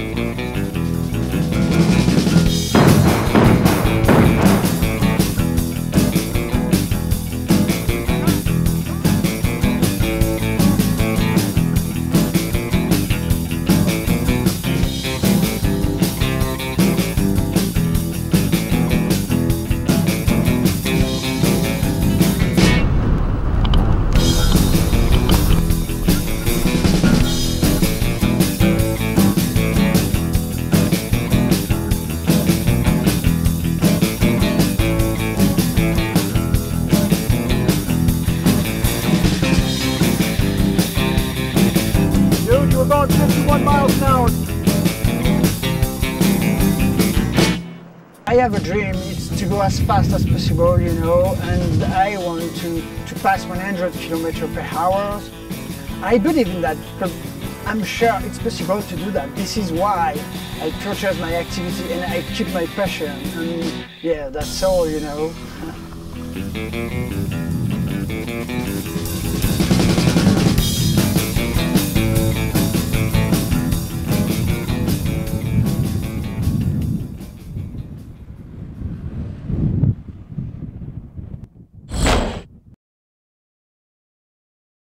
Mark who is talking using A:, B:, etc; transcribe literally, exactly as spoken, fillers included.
A: About fifty-one miles an hour. I have a dream, it's to go as fast as possible, you know, and I want to, to pass one hundred kilometers per hour. I believe in that because I'm sure it's possible to do that. This is why I purchase my activity and I keep my passion. And yeah, that's all, you know.